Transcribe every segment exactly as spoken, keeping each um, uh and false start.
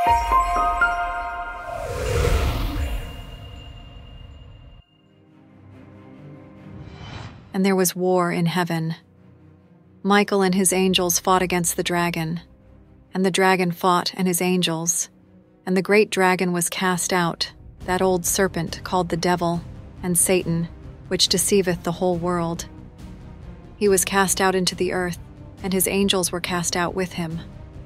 And there was war in heaven. Michael and his angels fought against the dragon, and the dragon fought and his angels, and the great dragon was cast out, that old serpent called the devil and Satan, which deceiveth the whole world. He was cast out into the earth, and his angels were cast out with him.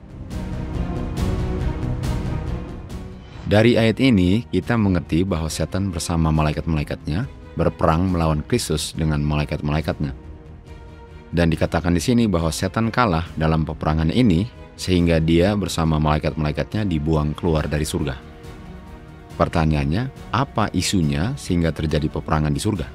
Dari ayat ini, kita mengerti bahwa setan bersama malaikat-malaikatnya berperang melawan Kristus dengan malaikat-malaikatnya. Dan dikatakan di sini bahwa setan kalah dalam peperangan ini, sehingga dia bersama malaikat-malaikatnya dibuang keluar dari surga. Pertanyaannya, apa isunya sehingga terjadi peperangan di surga?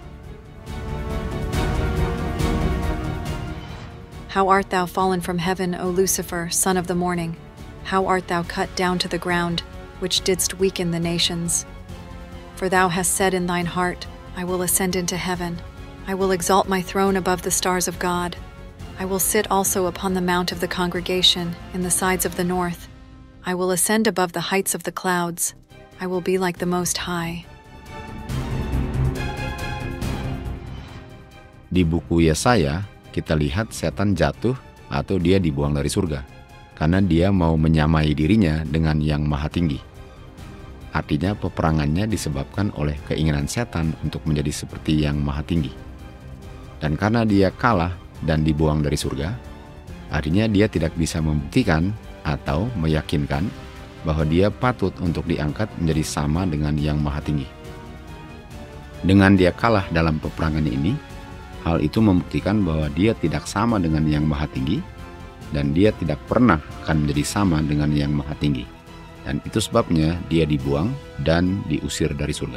How art thou fallen from heaven, O Lucifer, son of the morning? How art thou cut down to the ground, which didst weaken the nations? For thou hast said in thine heart, I will ascend into heaven. I will exalt my throne above the stars of God. I will sit also upon the mount of the congregation in the sides of the north. I will ascend above the heights of the clouds. I will be like the Most High. Di buku Yesaya, kita lihat setan jatuh atau dia dibuang dari surga, karena dia mau menyamai dirinya dengan yang maha tinggi. Artinya peperangannya disebabkan oleh keinginan setan untuk menjadi seperti yang maha tinggi. Dan karena dia kalah dan dibuang dari surga, artinya dia tidak bisa membuktikan atau meyakinkan bahwa dia patut untuk diangkat menjadi sama dengan yang maha tinggi. Dengan dia kalah dalam peperangan ini, hal itu membuktikan bahwa dia tidak sama dengan yang maha tinggi, dan dia tidak pernah akan menjadi sama dengan yang maha tinggi. Dan itu sebabnya dia dibuang dan diusir dari surga.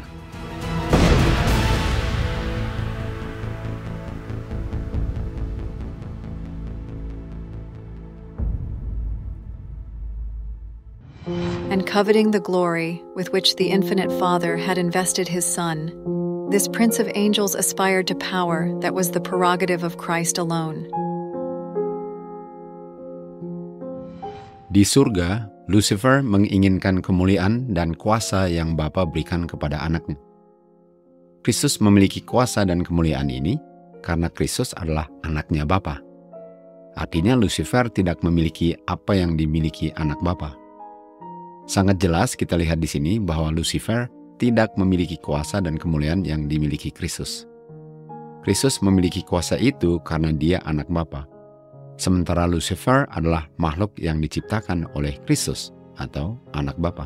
And coveting the glory with which the infinite Father had invested his Son, this prince of angels aspired to power that was the prerogative of Christ alone. Di surga, Lucifer menginginkan kemuliaan dan kuasa yang Bapa berikan kepada anaknya. Kristus memiliki kuasa dan kemuliaan ini karena Kristus adalah anaknya Bapa. Artinya Lucifer tidak memiliki apa yang dimiliki anak Bapa. Sangat jelas kita lihat di sini bahwa Lucifer tidak memiliki kuasa dan kemuliaan yang dimiliki Kristus. Kristus memiliki kuasa itu karena dia anak Bapa. Sementara Lucifer adalah makhluk yang diciptakan oleh Kristus atau anak Bapa.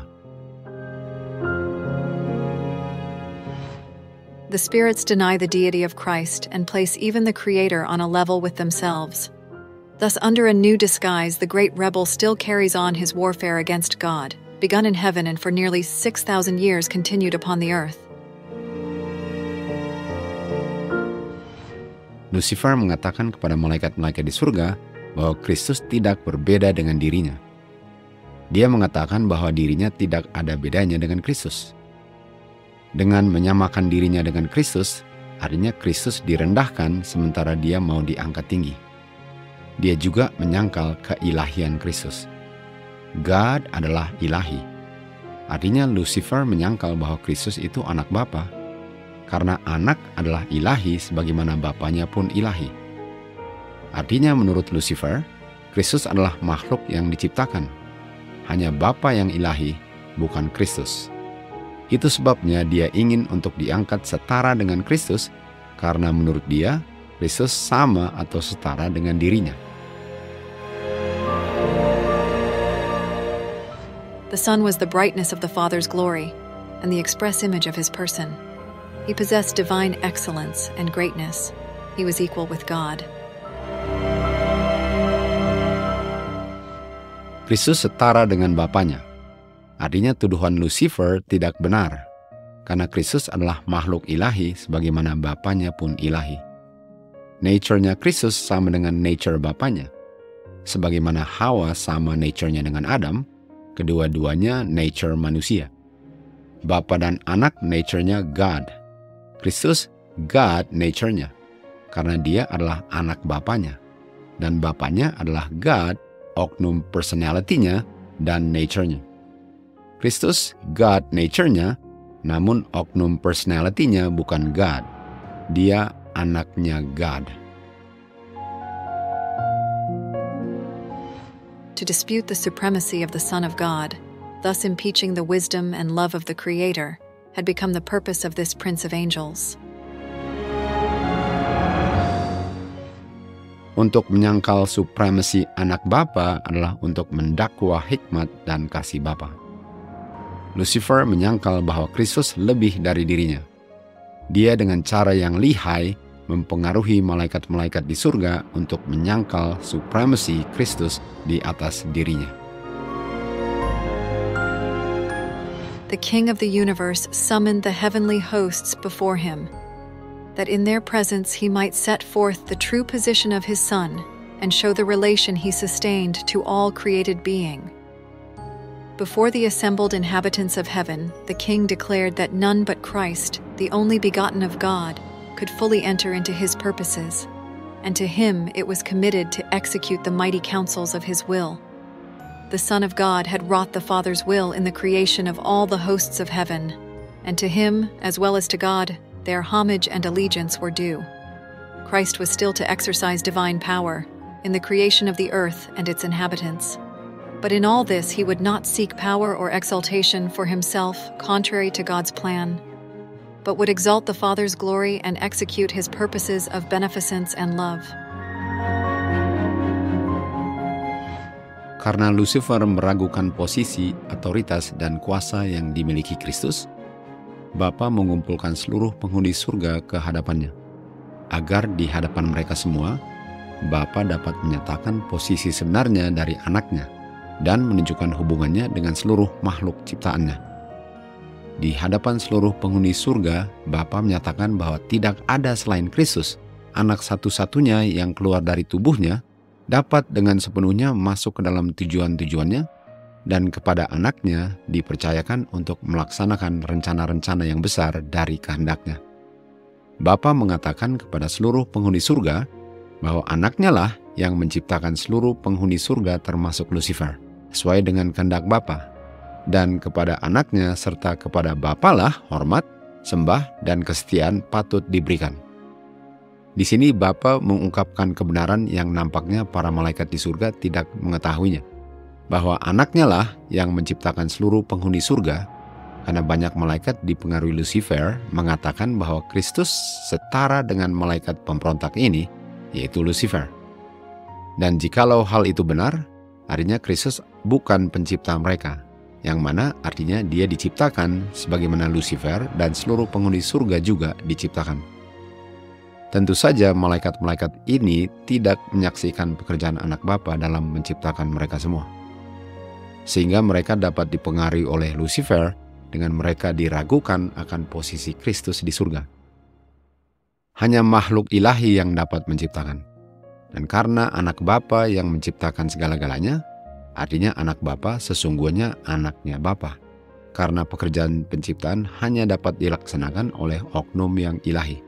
The spirits deny the deity of Christ and place even the Creator on a level with themselves. Thus, under a new disguise, the great rebel still carries on his warfare against God, begun in heaven and for nearly six thousand years continued upon the earth. Lucifer mengatakan kepada malaikat-malaikat di surga bahwa Kristus tidak berbeda dengan dirinya. Dia mengatakan bahwa dirinya tidak ada bedanya dengan Kristus. Dengan menyamakan dirinya dengan Kristus, artinya Kristus direndahkan sementara dia mau diangkat tinggi. Dia juga menyangkal keilahian Kristus. God adalah ilahi. Artinya Lucifer menyangkal bahwa Kristus itu anak Bapa, karena anak adalah ilahi sebagaimana Bapanya pun ilahi. Artinya menurut Lucifer, Kristus adalah makhluk yang diciptakan. Hanya Bapa yang ilahi, bukan Kristus. Itu sebabnya dia ingin untuk diangkat setara dengan Kristus, karena menurut dia, Kristus sama atau setara dengan dirinya. The Son was the brightness of the Father's glory, and the express image of his person. He possessed divine excellence and greatness. He was equal with God. Kristus setara dengan Bapanya. Artinya tuduhan Lucifer tidak benar, karena Kristus adalah makhluk ilahi sebagaimana Bapanya pun ilahi. Nature-nya Kristus sama dengan nature Bapanya. Sebagaimana Hawa sama nature-nya dengan Adam, kedua-duanya nature manusia. Bapa dan anak nature-nya God. Kristus God nature-nya, karena dia adalah anak Bapanya. Dan Bapanya adalah God, oknum personality-nya dan nature-nya. Kristus God nature-nya, namun oknum personality-nya bukan God. Dia anaknya God. To dispute the supremacy of the Son of God, thus impeaching the wisdom and love of the Creator, had become the purpose of this Prince of Angels. Untuk menyangkal supremasi anak Bapa adalah untuk mendakwa hikmat dan kasih Bapa. Lucifer menyangkal bahwa Kristus lebih dari dirinya. Dia dengan cara yang lihai mempengaruhi malaikat-malaikat di surga untuk menyangkal supremasi Kristus di atas dirinya. The King of the universe summoned the heavenly hosts before him, that in their presence he might set forth the true position of his Son and show the relation he sustained to all created being. Before the assembled inhabitants of heaven, the King declared that none but Christ, the only begotten of God, could fully enter into his purposes, and to him it was committed to execute the mighty counsels of his will. The Son of God had wrought the Father's will in the creation of all the hosts of heaven, and to him, as well as to God, their homage and allegiance were due. Christ was still to exercise divine power in the creation of the earth and its inhabitants. But in all this he would not seek power or exaltation for himself contrary to God's plan, but would exalt the Father's glory and execute his purposes of beneficence and love. Karena Lucifer meragukan posisi, otoritas, dan kuasa yang dimiliki Kristus, Bapa mengumpulkan seluruh penghuni surga ke hadapannya, agar di hadapan mereka semua, Bapa dapat menyatakan posisi sebenarnya dari anaknya dan menunjukkan hubungannya dengan seluruh makhluk ciptaannya. Di hadapan seluruh penghuni surga, Bapa menyatakan bahwa tidak ada selain Kristus, anak satu-satunya yang keluar dari tubuhnya, dapat dengan sepenuhnya masuk ke dalam tujuan-tujuannya, dan kepada anaknya dipercayakan untuk melaksanakan rencana-rencana yang besar dari kehendaknya. Bapa mengatakan kepada seluruh penghuni surga bahwa anaknya lah yang menciptakan seluruh penghuni surga termasuk Lucifer, sesuai dengan kehendak Bapa. Dan kepada anaknya serta kepada Bapa lah hormat, sembah, dan kesetiaan patut diberikan. Di sini Bapa mengungkapkan kebenaran yang nampaknya para malaikat di surga tidak mengetahuinya, bahwa anaknya lah yang menciptakan seluruh penghuni surga, karena banyak malaikat dipengaruhi Lucifer mengatakan bahwa Kristus setara dengan malaikat pemberontak ini, yaitu Lucifer. Dan jikalau hal itu benar, artinya Kristus bukan pencipta mereka, yang mana artinya dia diciptakan sebagaimana Lucifer dan seluruh penghuni surga juga diciptakan. Tentu saja malaikat-malaikat ini tidak menyaksikan pekerjaan anak Bapa dalam menciptakan mereka semua, sehingga mereka dapat dipengaruhi oleh Lucifer dengan mereka diragukan akan posisi Kristus di surga. Hanya makhluk ilahi yang dapat menciptakan. Dan karena anak Bapa yang menciptakan segala-galanya, artinya anak Bapa sesungguhnya anaknya Bapa. Karena pekerjaan penciptaan hanya dapat dilaksanakan oleh oknum yang ilahi.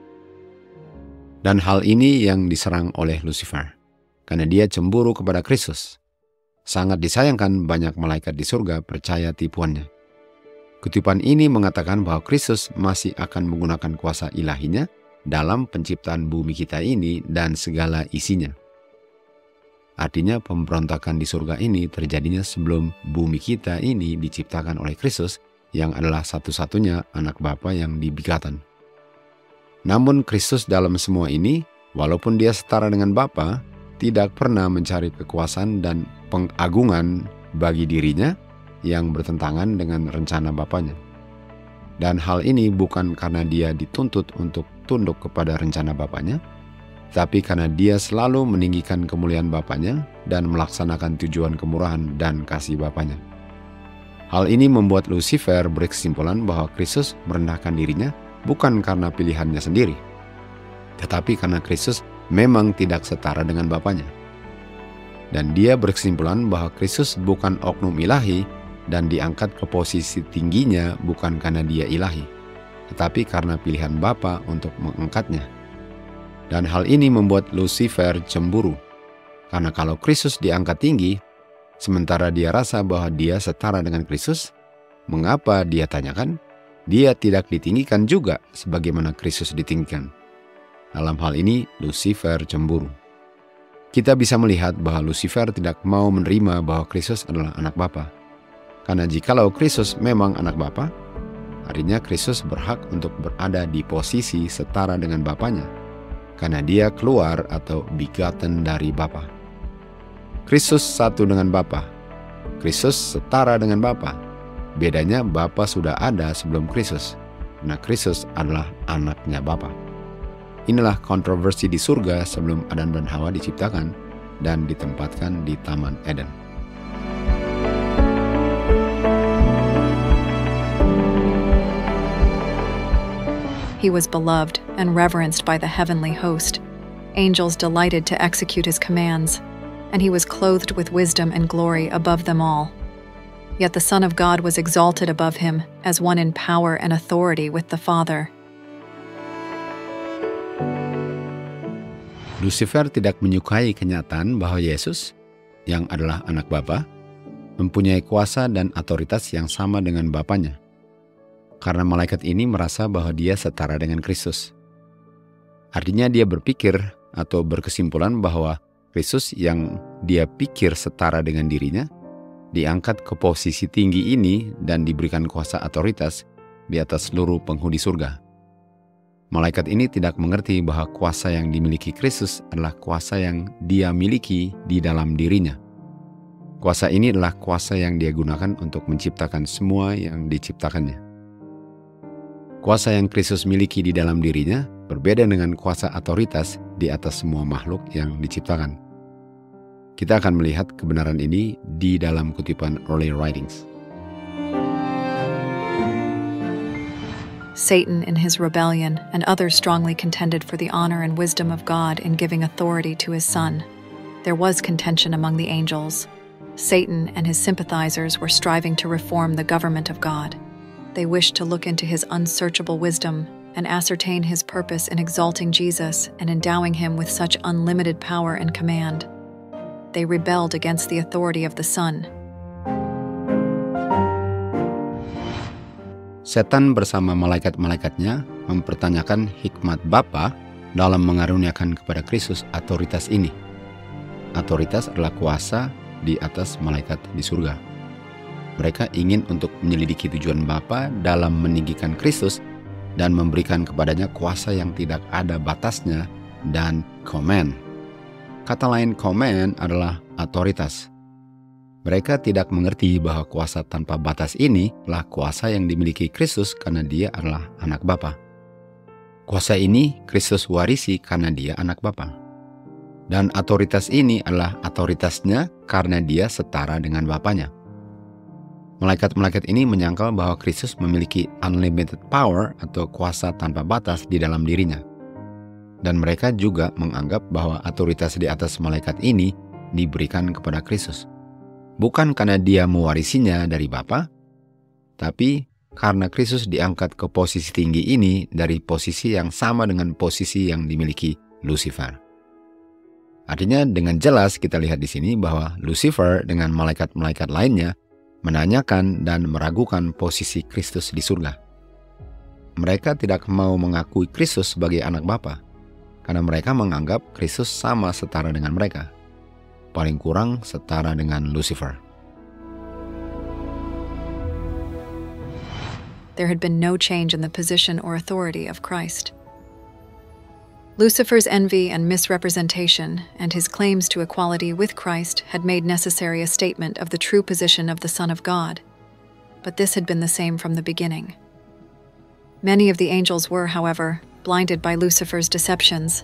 Dan hal ini yang diserang oleh Lucifer, karena dia cemburu kepada Kristus. Sangat disayangkan banyak malaikat di surga percaya tipuannya. Kutipan ini mengatakan bahwa Kristus masih akan menggunakan kuasa ilahinya dalam penciptaan bumi kita ini dan segala isinya. Artinya pemberontakan di surga ini terjadinya sebelum bumi kita ini diciptakan oleh Kristus yang adalah satu-satunya anak Bapa yang dibikatan. Namun Kristus dalam semua ini, walaupun dia setara dengan Bapa, tidak pernah mencari kekuasaan dan pengagungan bagi dirinya yang bertentangan dengan rencana Bapanya. Dan hal ini bukan karena dia dituntut untuk tunduk kepada rencana Bapanya, tapi karena dia selalu meninggikan kemuliaan Bapanya dan melaksanakan tujuan kemurahan dan kasih Bapanya. Hal ini membuat Lucifer berkesimpulan bahwa Kristus merendahkan dirinya bukan karena pilihannya sendiri, tetapi karena Kristus memang tidak setara dengan Bapanya. Dan dia berkesimpulan bahwa Kristus bukan oknum ilahi dan diangkat ke posisi tingginya bukan karena dia ilahi, tetapi karena pilihan Bapa untuk mengangkatnya. Dan hal ini membuat Lucifer cemburu, karena kalau Kristus diangkat tinggi, sementara dia rasa bahwa dia setara dengan Kristus, mengapa dia tanyakan, dia tidak ditinggikan juga sebagaimana Kristus ditinggikan. Dalam hal ini, Lucifer cemburu. Kita bisa melihat bahwa Lucifer tidak mau menerima bahwa Kristus adalah anak Bapa. Karena jikalau Kristus memang anak Bapa, artinya Kristus berhak untuk berada di posisi setara dengan Bapanya, karena dia keluar atau begotten dari Bapa. Kristus satu dengan Bapa. Kristus setara dengan Bapa. Bedanya Bapa sudah ada sebelum Kristus. Nah, Kristus adalah anaknya Bapa. Inilah kontroversi di surga sebelum Adam dan Hawa diciptakan dan ditempatkan di Taman Eden. He was beloved and reverenced by the heavenly host. Angels delighted to execute his commands, and he was clothed with wisdom and glory above them all. Yet the Son of God was exalted above him as one in power and authority with the Father. Lucifer tidak menyukai kenyataan bahwa Yesus, yang adalah anak Bapa, mempunyai kuasa dan otoritas yang sama dengan Bapanya. Karena malaikat ini merasa bahwa dia setara dengan Kristus. Artinya dia berpikir atau berkesimpulan bahwa Kristus yang dia pikir setara dengan dirinya, diangkat ke posisi tinggi ini dan diberikan kuasa otoritas di atas seluruh penghuni surga. Malaikat ini tidak mengerti bahwa kuasa yang dimiliki Kristus adalah kuasa yang dia miliki di dalam dirinya. Kuasa ini adalah kuasa yang dia gunakan untuk menciptakan semua yang diciptakannya. Kuasa yang Kristus miliki di dalam dirinya berbeda dengan kuasa otoritas di atas semua makhluk yang diciptakan. Kita akan melihat kebenaran ini di dalam kutipan Early Writings. Satan, in his rebellion, and others strongly contended for the honor and wisdom of God in giving authority to his Son. There was contention among the angels. Satan and his sympathizers were striving to reform the government of God. They wished to look into his unsearchable wisdom and ascertain his purpose in exalting Jesus and endowing him with such unlimited power and command. They rebelled against the authority of the Son. Setan bersama malaikat-malaikatnya mempertanyakan hikmat Bapa dalam mengaruniakan kepada Kristus otoritas ini. Otoritas adalah kuasa di atas malaikat di surga. Mereka ingin untuk menyelidiki tujuan Bapa dalam meninggikan Kristus dan memberikan kepadanya kuasa yang tidak ada batasnya dan command. Kata lain command adalah otoritas. Mereka tidak mengerti bahwa kuasa tanpa batas ini adalah kuasa yang dimiliki Kristus karena dia adalah anak Bapa. Kuasa ini Kristus warisi karena dia anak Bapa. Dan otoritas ini adalah otoritasnya karena dia setara dengan Bapanya. Malaikat-malaikat ini menyangkal bahwa Kristus memiliki unlimited power atau kuasa tanpa batas di dalam dirinya. Dan mereka juga menganggap bahwa otoritas di atas malaikat ini diberikan kepada Kristus. Bukan karena dia mewarisinya dari Bapa, tapi karena Kristus diangkat ke posisi tinggi ini dari posisi yang sama dengan posisi yang dimiliki Lucifer. Artinya dengan jelas kita lihat di sini bahwa Lucifer dengan malaikat-malaikat lainnya menanyakan dan meragukan posisi Kristus di surga. Mereka tidak mau mengakui Kristus sebagai anak Bapa, karena mereka menganggap Kristus sama setara dengan mereka. Paling kurang setara dengan Lucifer. There had been no change in the position or authority of Christ. Lucifer's envy and misrepresentation and his claims to equality with Christ had made necessary a statement of the true position of the Son of God. But this had been the same from the beginning. Many of the angels were, however, blinded by Lucifer's deceptions.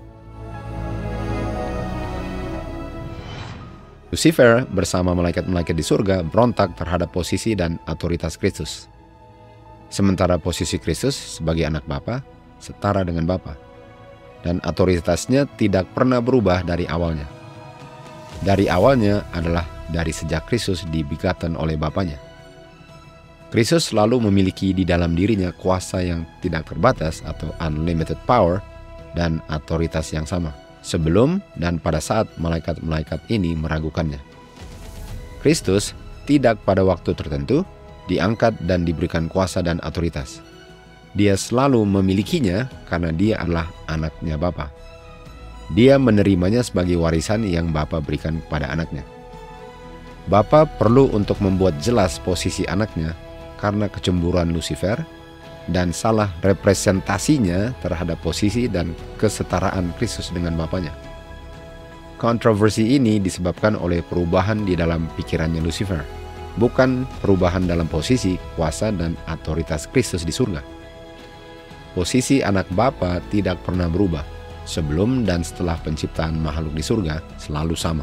Lucifer bersama malaikat-malaikat di surga berontak terhadap posisi dan otoritas Kristus. Sementara posisi Kristus sebagai anak Bapa setara dengan Bapa. Dan otoritasnya tidak pernah berubah dari awalnya. Dari awalnya adalah dari sejak Kristus dibegotten oleh Bapanya. Kristus selalu memiliki di dalam dirinya kuasa yang tidak terbatas atau unlimited power dan otoritas yang sama, sebelum dan pada saat malaikat-malaikat ini meragukannya. Kristus tidak pada waktu tertentu diangkat dan diberikan kuasa dan otoritas. Dia selalu memilikinya karena dia adalah anaknya Bapa. Dia menerimanya sebagai warisan yang Bapa berikan kepada anaknya. Bapa perlu untuk membuat jelas posisi anaknya karena kecemburuan Lucifer dan salah representasinya terhadap posisi dan kesetaraan Kristus dengan Bapanya. Kontroversi ini disebabkan oleh perubahan di dalam pikirannya Lucifer, bukan perubahan dalam posisi, kuasa, dan otoritas Kristus di surga. Posisi anak Bapa tidak pernah berubah, sebelum dan setelah penciptaan makhluk di surga selalu sama.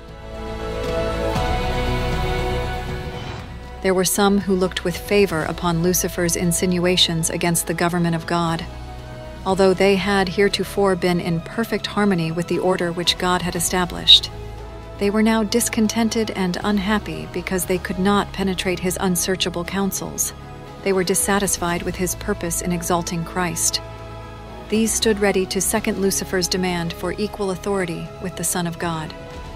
There were some who looked with favor upon Lucifer's insinuations against the government of God. Although they had heretofore been in perfect harmony with the order which God had established, they were now discontented and unhappy because they could not penetrate his unsearchable counsels. They were dissatisfied with his purpose in exalting Christ. These stood ready to second Lucifer's demand for equal authority with the Son of God.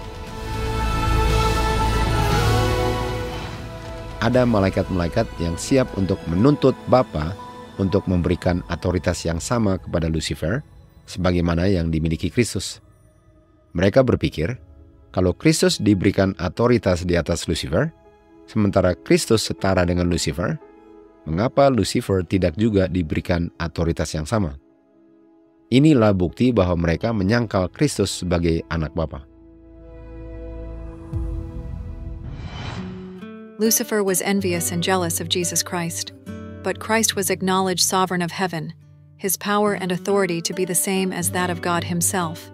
Ada malaikat-malaikat yang siap untuk menuntut Bapa untuk memberikan otoritas yang sama kepada Lucifer, sebagaimana yang dimiliki Kristus. Mereka berpikir, kalau Kristus diberikan otoritas di atas Lucifer, sementara Kristus setara dengan Lucifer, mengapa Lucifer tidak juga diberikan otoritas yang sama? Inilah bukti bahwa mereka menyangkal Kristus sebagai anak Bapa. Lucifer was envious and jealous of Jesus Christ, but Christ was acknowledged sovereign of heaven, his power and authority to be the same as that of God himself.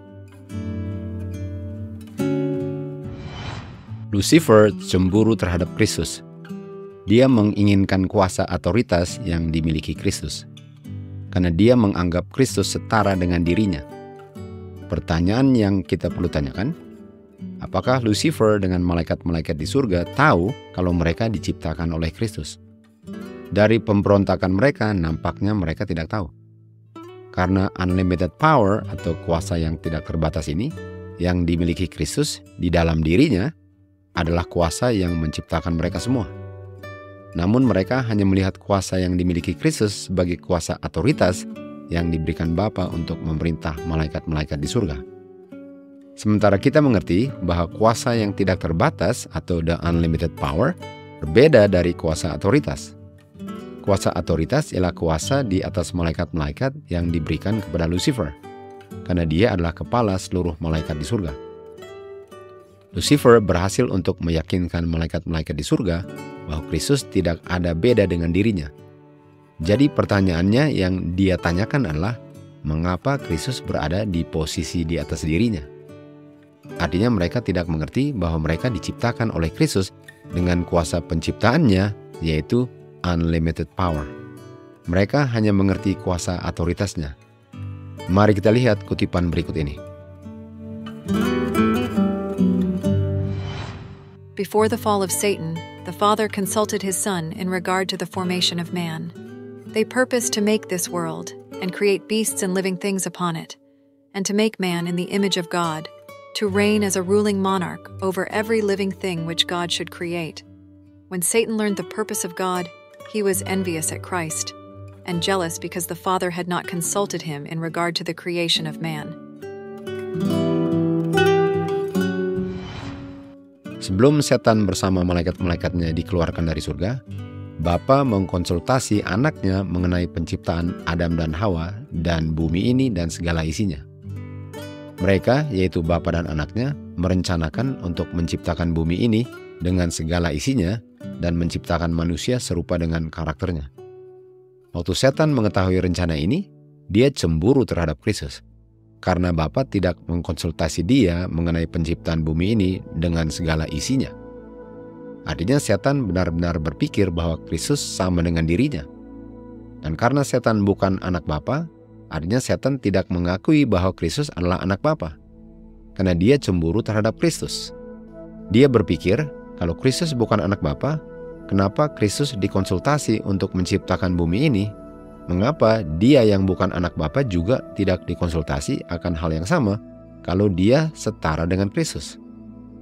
Lucifer cemburu terhadap Kristus. Dia menginginkan kuasa otoritas yang dimiliki Kristus, karena dia menganggap Kristus setara dengan dirinya. Pertanyaan yang kita perlu tanyakan, apakah Lucifer dengan malaikat-malaikat di surga tahu kalau mereka diciptakan oleh Kristus? Dari pemberontakan mereka, nampaknya mereka tidak tahu. Karena unlimited power atau kuasa yang tidak terbatas ini, yang dimiliki Kristus di dalam dirinya, adalah kuasa yang menciptakan mereka semua. Namun mereka hanya melihat kuasa yang dimiliki Kristus sebagai kuasa otoritas yang diberikan Bapa untuk memerintah malaikat-malaikat di surga. Sementara kita mengerti bahwa kuasa yang tidak terbatas atau the unlimited power berbeda dari kuasa otoritas. Kuasa otoritas ialah kuasa di atas malaikat-malaikat yang diberikan kepada Lucifer, karena dia adalah kepala seluruh malaikat di surga. Lucifer berhasil untuk meyakinkan malaikat-malaikat di surga bahwa Kristus tidak ada beda dengan dirinya. Jadi pertanyaannya yang dia tanyakan adalah, mengapa Kristus berada di posisi di atas dirinya? Artinya mereka tidak mengerti bahwa mereka diciptakan oleh Kristus dengan kuasa penciptaannya, yaitu unlimited power. Mereka hanya mengerti kuasa otoritasnya. Mari kita lihat kutipan berikut ini. Before the fall of Satan, the Father consulted his Son in regard to the formation of man. They purposed to make this world and create beasts and living things upon it, and to make man in the image of God, to reign as a ruling monarch over every living thing which God should create. When Satan learned the purpose of God, he was envious at Christ, and jealous because the Father had not consulted him in regard to the creation of man. Sebelum setan bersama malaikat-malaikatnya dikeluarkan dari surga, Bapa mengkonsultasi anaknya mengenai penciptaan Adam dan Hawa dan bumi ini dan segala isinya. Mereka, yaitu Bapa dan anaknya, merencanakan untuk menciptakan bumi ini dengan segala isinya dan menciptakan manusia serupa dengan karakternya. Waktu setan mengetahui rencana ini, dia cemburu terhadap Kristus, karena Bapa tidak mengkonsultasi dia mengenai penciptaan bumi ini dengan segala isinya. Artinya setan benar-benar berpikir bahwa Kristus sama dengan dirinya. Dan karena setan bukan anak Bapa, artinya setan tidak mengakui bahwa Kristus adalah anak Bapa, karena dia cemburu terhadap Kristus. Dia berpikir, kalau Kristus bukan anak Bapa, kenapa Kristus dikonsultasi untuk menciptakan bumi ini? Mengapa dia yang bukan anak Bapa juga tidak dikonsultasi akan hal yang sama kalau dia setara dengan Kristus?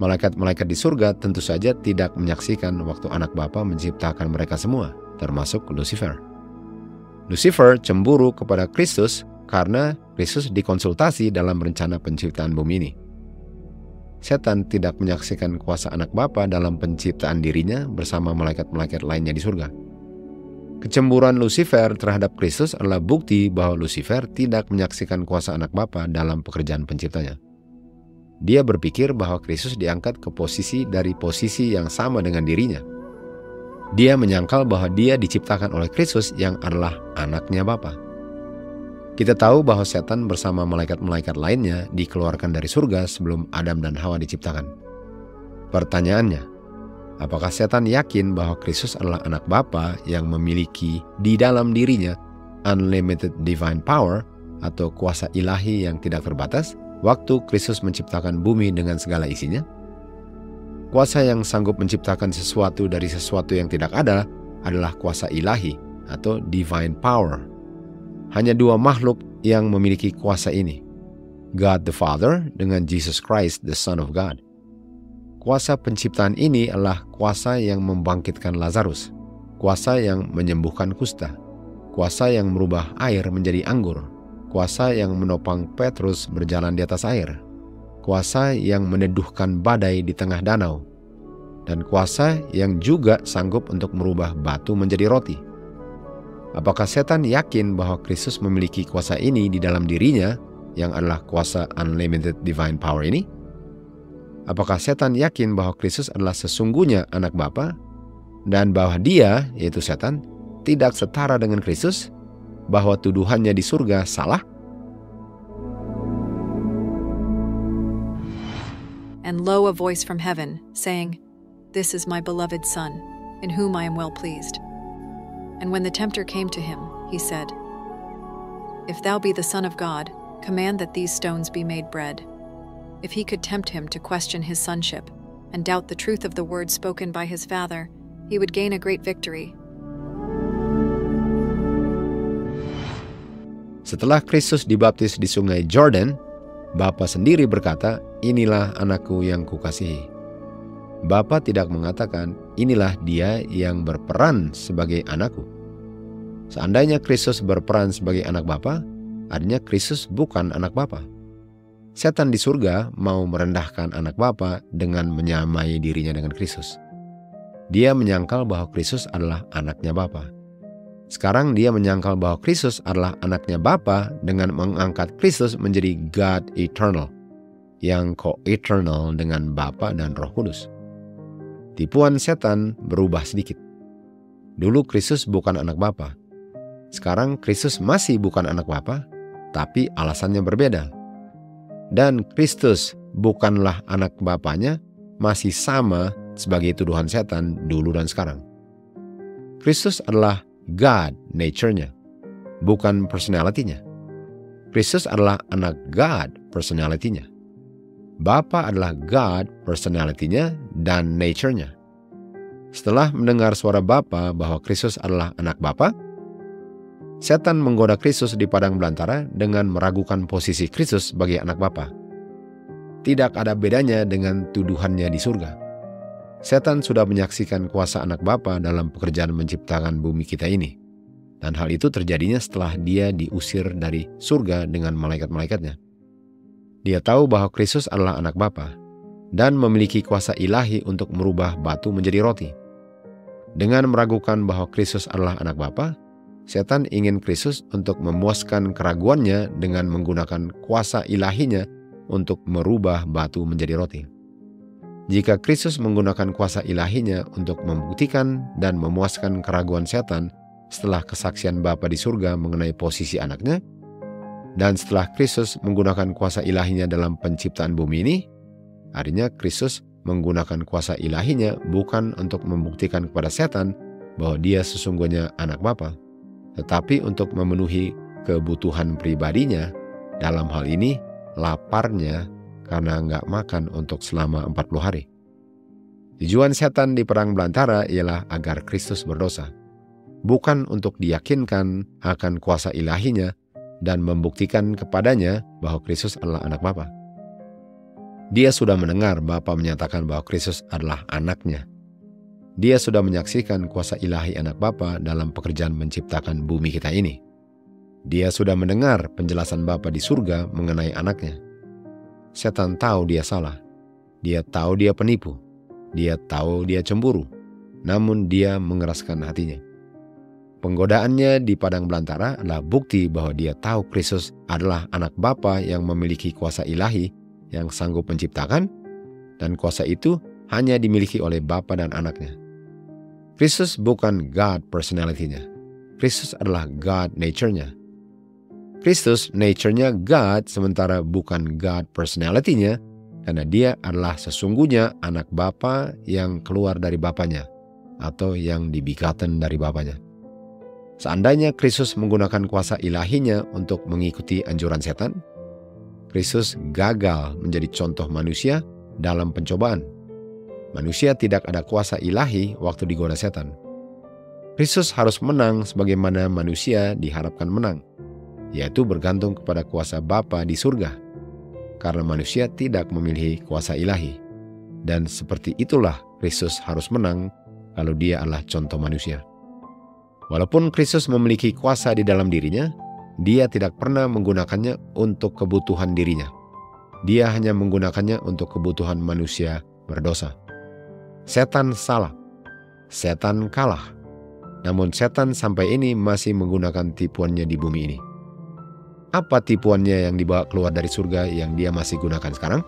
Malaikat-malaikat di surga tentu saja tidak menyaksikan waktu anak Bapa menciptakan mereka semua, termasuk Lucifer. Lucifer cemburu kepada Kristus karena Kristus dikonsultasi dalam rencana penciptaan bumi ini. Setan tidak menyaksikan kuasa anak Bapa dalam penciptaan dirinya bersama malaikat-malaikat lainnya di surga. Kecemburuan Lucifer terhadap Kristus adalah bukti bahwa Lucifer tidak menyaksikan kuasa anak Bapa dalam pekerjaan penciptanya. Dia berpikir bahwa Kristus diangkat ke posisi dari posisi yang sama dengan dirinya. Dia menyangkal bahwa dia diciptakan oleh Kristus yang adalah anaknya Bapa. Kita tahu bahwa setan bersama malaikat-malaikat lainnya dikeluarkan dari surga sebelum Adam dan Hawa diciptakan. Pertanyaannya, apakah setan yakin bahwa Kristus adalah anak Bapa yang memiliki di dalam dirinya unlimited divine power atau kuasa ilahi yang tidak terbatas waktu Kristus menciptakan bumi dengan segala isinya? Kuasa yang sanggup menciptakan sesuatu dari sesuatu yang tidak ada adalah kuasa ilahi atau divine power. Hanya dua makhluk yang memiliki kuasa ini, God the Father dengan Jesus Christ the Son of God. Kuasa penciptaan ini adalah kuasa yang membangkitkan Lazarus, kuasa yang menyembuhkan kusta, kuasa yang merubah air menjadi anggur, kuasa yang menopang Petrus berjalan di atas air, kuasa yang meneduhkan badai di tengah danau, dan kuasa yang juga sanggup untuk merubah batu menjadi roti. Apakah setan yakin bahwa Kristus memiliki kuasa ini di dalam dirinya yang adalah kuasa unlimited divine power ini? Apakah setan yakin bahwa Kristus adalah sesungguhnya anak Bapa dan bahwa dia, yaitu setan, tidak setara dengan Kristus, bahwa tuduhannya di surga salah? And lo, a voice from heaven, saying, "This is my beloved Son, in whom I am well pleased." And when the tempter came to him, he said, "If thou be the Son of God, command that these stones be made bread." If he could tempt him to question his sonship and doubt the truth of the words spoken by his Father, he would gain a great victory. Setelah Kristus dibaptis di sungai Jordan, Bapa sendiri berkata, "Inilah anakku yang kukasihi." Bapa tidak mengatakan, "Inilah dia yang berperan sebagai anakku." Seandainya Kristus berperan sebagai anak Bapa, artinya Kristus bukan anak Bapa. Setan di surga mau merendahkan anak Bapa dengan menyamai dirinya dengan Kristus. Dia menyangkal bahwa Kristus adalah anaknya Bapa. Sekarang dia menyangkal bahwa Kristus adalah anaknya Bapa dengan mengangkat Kristus menjadi God Eternal, yang co-eternal dengan Bapa dan Roh Kudus. Tipuan setan berubah sedikit. Dulu Kristus bukan anak Bapa. Sekarang Kristus masih bukan anak Bapa, tapi alasannya berbeda. Dan Kristus bukanlah anak Bapanya, masih sama sebagai tuduhan setan dulu dan sekarang. Kristus adalah God nature-nya, bukan personality-nya. Kristus adalah anak God personality-nya. Bapa adalah God personality-nya dan nature-nya. Setelah mendengar suara Bapa bahwa Kristus adalah anak Bapa, setan menggoda Kristus di padang belantara dengan meragukan posisi Kristus sebagai anak Bapa. Tidak ada bedanya dengan tuduhannya di surga. Setan sudah menyaksikan kuasa anak Bapa dalam pekerjaan menciptakan bumi kita ini. Dan hal itu terjadinya setelah dia diusir dari surga dengan malaikat-malaikatnya. Dia tahu bahwa Kristus adalah anak Bapa dan memiliki kuasa ilahi untuk merubah batu menjadi roti. Dengan meragukan bahwa Kristus adalah anak Bapa, setan ingin Kristus untuk memuaskan keraguannya dengan menggunakan kuasa ilahinya untuk merubah batu menjadi roti. Jika Kristus menggunakan kuasa ilahinya untuk membuktikan dan memuaskan keraguan setan setelah kesaksian Bapa di surga mengenai posisi anaknya, dan setelah Kristus menggunakan kuasa ilahinya dalam penciptaan bumi ini, artinya Kristus menggunakan kuasa ilahinya bukan untuk membuktikan kepada setan bahwa dia sesungguhnya anak Bapa, tetapi untuk memenuhi kebutuhan pribadinya, dalam hal ini laparnya karena nggak makan untuk selama empat puluh hari. Tujuan setan di perang belantara ialah agar Kristus berdosa, bukan untuk diyakinkan akan kuasa ilahinya dan membuktikan kepadanya bahwa Kristus adalah anak Bapa. Dia sudah mendengar Bapa menyatakan bahwa Kristus adalah anaknya. Dia sudah menyaksikan kuasa ilahi anak Bapa dalam pekerjaan menciptakan bumi kita ini. Dia sudah mendengar penjelasan Bapa di surga mengenai anaknya. Setan tahu dia salah. Dia tahu dia penipu. Dia tahu dia cemburu. Namun dia mengeraskan hatinya. Penggodaannya di padang belantara adalah bukti bahwa dia tahu Kristus adalah anak Bapa yang memiliki kuasa ilahi yang sanggup menciptakan, dan kuasa itu hanya dimiliki oleh Bapa dan anaknya. Kristus bukan God personality-nya. Kristus adalah God nature-nya. Kristus nature-nya God, sementara bukan God personality-nya, karena dia adalah sesungguhnya anak Bapa yang keluar dari Bapanya, atau yang dibegotten dari Bapanya. Seandainya Kristus menggunakan kuasa ilahinya untuk mengikuti anjuran setan, Kristus gagal menjadi contoh manusia dalam pencobaan. Manusia tidak ada kuasa ilahi waktu digoda setan. Kristus harus menang sebagaimana manusia diharapkan menang, yaitu bergantung kepada kuasa Bapa di surga, karena manusia tidak memiliki kuasa ilahi. Dan seperti itulah Kristus harus menang kalau dia adalah contoh manusia. Walaupun Kristus memiliki kuasa di dalam dirinya, dia tidak pernah menggunakannya untuk kebutuhan dirinya. Dia hanya menggunakannya untuk kebutuhan manusia berdosa. Setan salah. Setan kalah. Namun setan sampai ini masih menggunakan tipuannya di bumi ini. Apa tipuannya yang dibawa keluar dari surga yang dia masih gunakan sekarang?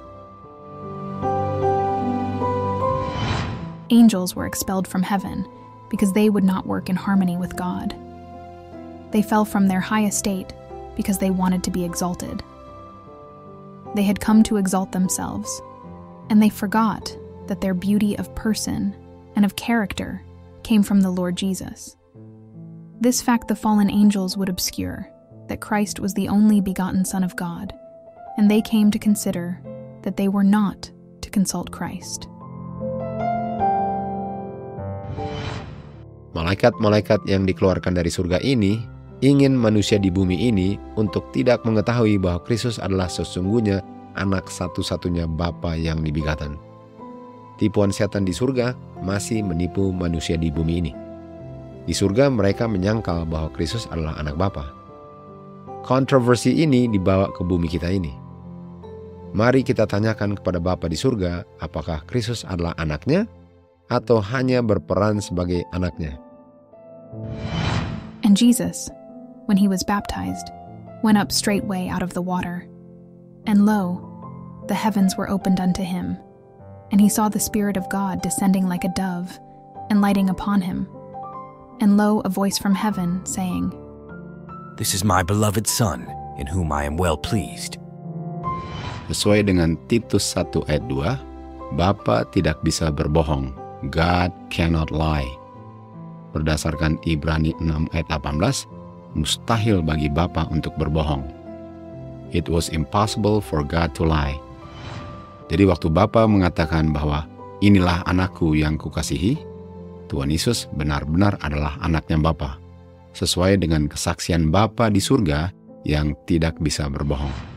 Angels were expelled from heaven because they would not work in harmony with God. They fell from their high estate because they wanted to be exalted. They had come to exalt themselves, and they forgot that their beauty of person and of character came from the Lord Jesus. This fact the fallen angels would obscure, that Christ was the only begotten Son of God, and they came to consider that they were not to consult Christ. Malaikat-malaikat yang dikeluarkan dari surga ini ingin manusia di bumi ini untuk tidak mengetahui bahwa Kristus adalah sesungguhnya anak satu-satunya Bapa yang dibegotten. Tipuan setan di surga masih menipu manusia di bumi ini. Di surga mereka menyangkal bahwa Kristus adalah anak Bapa. Kontroversi ini dibawa ke bumi kita ini. Mari kita tanyakan kepada Bapa di surga, apakah Kristus adalah anaknya atau hanya berperan sebagai anaknya? And Jesus, when he was baptized, went up straightway out of the water. And lo, the heavens were opened unto him, and he saw the Spirit of God descending like a dove, and lighting upon him. And lo, a voice from heaven, saying, This is my beloved Son, in whom I am well pleased. Sesuai dengan Titus satu ayat dua, Bapa tidak bisa berbohong. God cannot lie. Berdasarkan Ibrani enam ayat delapan belas, mustahil bagi Bapa untuk berbohong. It was impossible for God to lie. Jadi waktu Bapa mengatakan bahwa inilah anakku yang kukasihi, Tuhan Yesus benar-benar adalah anaknya Bapa, sesuai dengan kesaksian Bapa di surga yang tidak bisa berbohong.